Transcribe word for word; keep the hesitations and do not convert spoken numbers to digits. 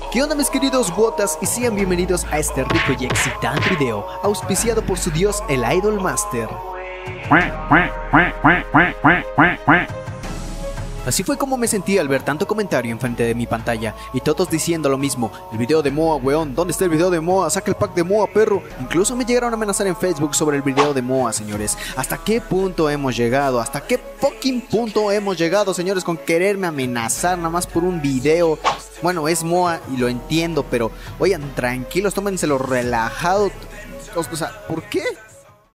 ¿Qué onda mis queridos botas? Y sean bienvenidos a este rico y excitante video, auspiciado por su dios el Idol Master. Así fue como me sentí al ver tanto comentario enfrente de mi pantalla y todos diciendo lo mismo. El video de Moa, weón, ¿dónde está el video de Moa? Saca el pack de Moa, perro. Incluso me llegaron a amenazar en Facebook sobre el video de Moa, señores. ¿Hasta qué punto hemos llegado? ¿Hasta qué fucking punto hemos llegado, señores, con quererme amenazar nada más por un video? Bueno, es Moa y lo entiendo, pero oigan, tranquilos, tómenselo relajado. O sea, ¿por qué?